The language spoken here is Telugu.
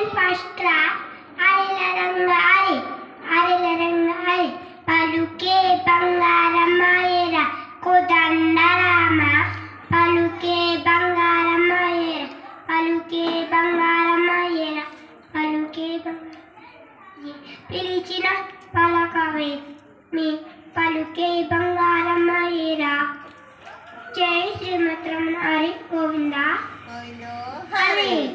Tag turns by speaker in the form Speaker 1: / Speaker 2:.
Speaker 1: ఫస్ట్ రా అరెల రంగ అరి పలుకే బంగారమాయరా కోదండరామ పలుకే బంగారమాయరా పలుకే బంగారమాయరా పలుకే పిలిచిన పలకవే మీ పలుకే బంగారమాయరా. జై శ్రీమద్రమణ హరి గోవింద హరి.